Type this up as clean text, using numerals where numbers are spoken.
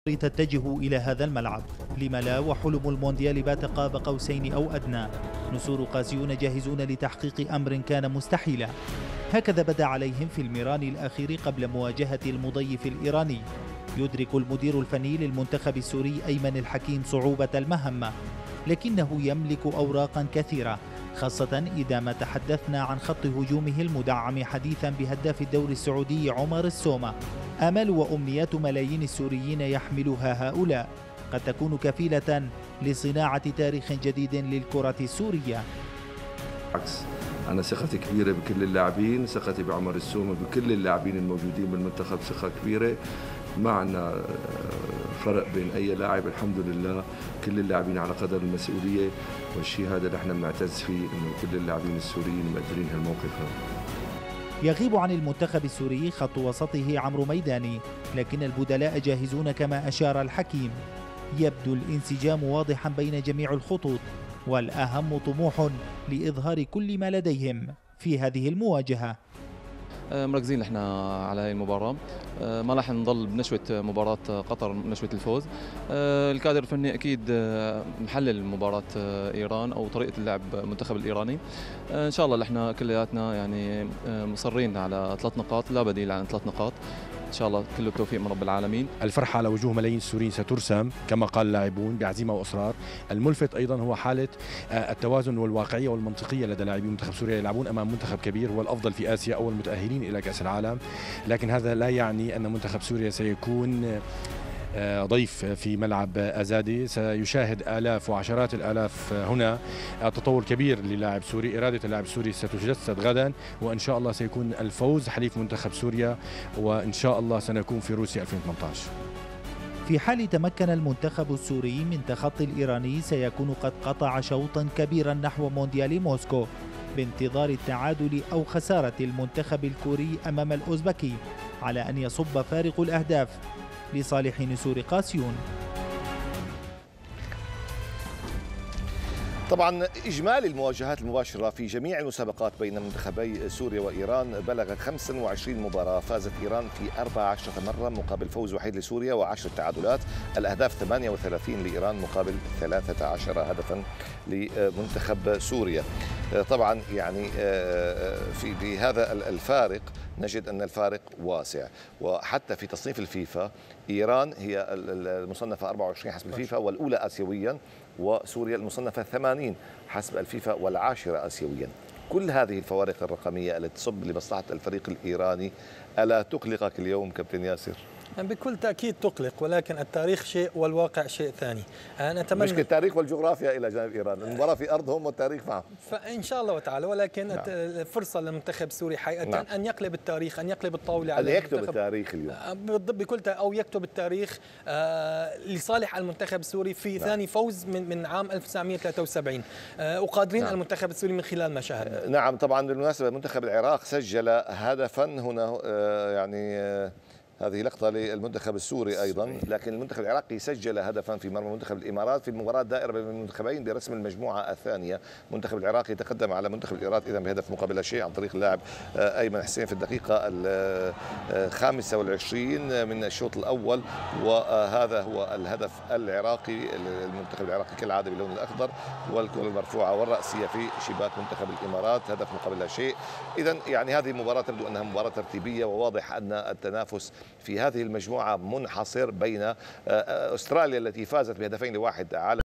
تتجه إلى هذا الملعب. لما لا، وحلم المونديال بات قاب قوسين أو أدنى. نسور قاسيون جاهزون لتحقيق أمر كان مستحيلا. هكذا بدا عليهم في الميران الأخير قبل مواجهة المضيف الإيراني. يدرك المدير الفني للمنتخب السوري أيمن الحكيم صعوبة المهمة، لكنه يملك أوراقا كثيرة، خاصة إذا ما تحدثنا عن خط هجومه المدعم حديثا بهداف الدوري السعودي عمر السومة. آمال وأمنيات ملايين السوريين يحملها هؤلاء قد تكون كفيلة لصناعة تاريخ جديد للكرة السورية. بالعكس، أنا ثقتي كبيرة بكل اللاعبين، ثقتي بعمر السومة بكل اللاعبين الموجودين بالمنتخب ثقة كبيرة. ما عندنا فرق بين أي لاعب، الحمد لله كل اللاعبين على قدر المسؤولية، والشيء هذا اللي احنا بنعتز فيه، إنه كل اللاعبين السوريين مقدرين هالموقف هذا. يغيب عن المنتخب السوري خط وسطه عمرو ميداني، لكن البدلاء جاهزون كما أشار الحكيم. يبدو الانسجام واضحا بين جميع الخطوط، والأهم طموح لإظهار كل ما لديهم في هذه المواجهة. مركزين نحن على هذه المباراة، ما راح نضل بنشوة مباراة قطر نشوة الفوز. الكادر الفني أكيد محلل مباراة إيران أو طريقة اللعب المنتخب الإيراني. إن شاء الله نحن كلياتنا يعني مصرين على 3 نقاط، لا بديل عن 3 نقاط. إن شاء الله كله التوفيق من رب العالمين. الفرحة على وجوه ملايين السوريين سترسم كما قال اللاعبون بعزيمة وإصرار. الملفت أيضا هو حالة التوازن والواقعية والمنطقية لدى لاعبي منتخب سوريا. يلعبون أمام منتخب كبير هو الأفضل في آسيا، أول متأهلين إلى كأس العالم، لكن هذا لا يعني أن منتخب سوريا سيكون ضيف في ملعب أزادي. سيشاهد آلاف وعشرات الآلاف هنا. تطور كبير للاعب سوري، إرادة اللاعب السوري ستتجسد غدا، وإن شاء الله سيكون الفوز حليف منتخب سوريا، وإن شاء الله سنكون في روسيا 2018. في حال تمكن المنتخب السوري من تخطي الإيراني، سيكون قد قطع شوطا كبيرا نحو مونديال موسكو، بانتظار التعادل أو خسارة المنتخب الكوري أمام الأوزبكي، على أن يصب فارق الأهداف لصالح نسور قاسيون. طبعا إجمالي المواجهات المباشرة في جميع المسابقات بين منتخبي سوريا وإيران بلغت 25 مباراة. فازت إيران في 14 مرة مقابل فوز وحيد لسوريا و10 تعادلات. الأهداف 38 لإيران مقابل 13 هدفا لمنتخب سوريا. طبعا يعني في هذا الفارق نجد أن الفارق واسع، وحتى في تصنيف الفيفا إيران هي المصنفة 24 حسب الفيفا والأولى آسيويا، وسوريا المصنفة 80 حسب الفيفا والعاشرة آسيويا. كل هذه الفوارق الرقمية التي تصب لمصلحة الفريق الإيراني ألا تقلقك اليوم كابتن ياسر؟ بكل تأكيد تقلق، ولكن التاريخ شيء والواقع شيء ثاني. أنا أتمنى مشكلة التاريخ والجغرافيا إلى جانب إيران، المباراة في أرضهم والتاريخ معهم فإن شاء الله وتعالى، ولكن نعم. الفرصة للمنتخب السوري حقيقة نعم. أن يقلب التاريخ، أن يقلب الطاولة على أن يكتب التاريخ اليوم أو يكتب التاريخ لصالح المنتخب السوري في نعم. ثاني فوز من عام 1973، وقادرين نعم. المنتخب السوري من خلال ما شاهدنا. نعم طبعا. بالمناسبة منتخب العراق سجل هدفا هنا، يعني هذه لقطة للمنتخب السوري أيضا، لكن المنتخب العراقي سجل هدفا في مرمى منتخب الإمارات في المباراة الدائرة بين المنتخبين برسم المجموعة الثانية. المنتخب العراقي تقدم على منتخب الإمارات إذا بهدف مقابل لا شيء عن طريق اللاعب أيمن حسين في الدقيقة 25 من الشوط الأول، وهذا هو الهدف العراقي. المنتخب العراقي كالعادة باللون الأخضر، والكرة المرفوعة والرأسية في شباك منتخب الإمارات، هدف مقابل لا شيء. إذا يعني هذه المباراة تبدو أنها مباراة ترتيبية، وواضح أن التنافس في هذه المجموعة منحصر بين أستراليا التي فازت ب2-1 على